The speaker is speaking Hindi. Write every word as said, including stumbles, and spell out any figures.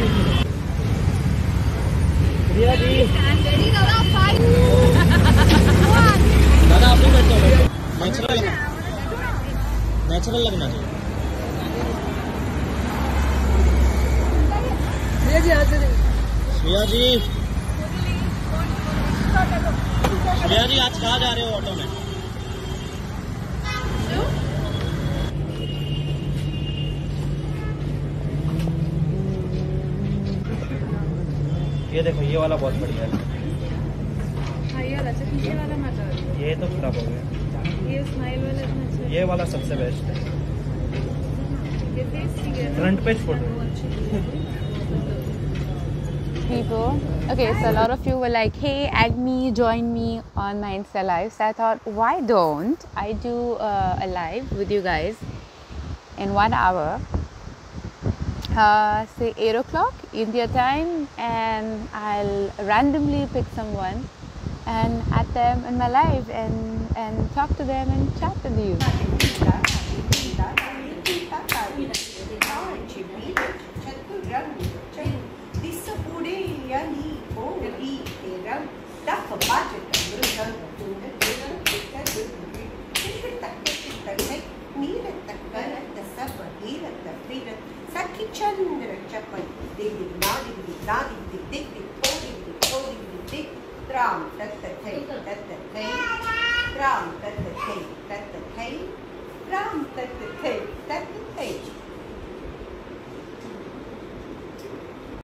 श्रिया जी दादा आप भी बैठो, नेचुरल नेचुरल लगना चाहिए। श्रिया जी श्रिया जी श्रिया जी आज कहाँ जा रहे हो ऑटो में? ये देखो ये वाला बहुत बढ़िया है। हाँ ये वाला अच्छा, पीछे वाला मत डालो। ये तो खराब हो गया। ये स्माइल वाला इतना अच्छा है। ये वाला सबसे बेस्ट है। ये फेस ठीक है। Front page photo. People, okay, so a lot of you were like, hey, add me, join me on my Insta live. So I thought, why don't I do uh, a live with you guys in one hour, uh, say eight o'clock India time, and I'll randomly pick someone and add them in my live and, and talk to them and chat with you. Ram tatta thai tatta thai Ram tatta thai tatta thai Ram tatta thai tatta thai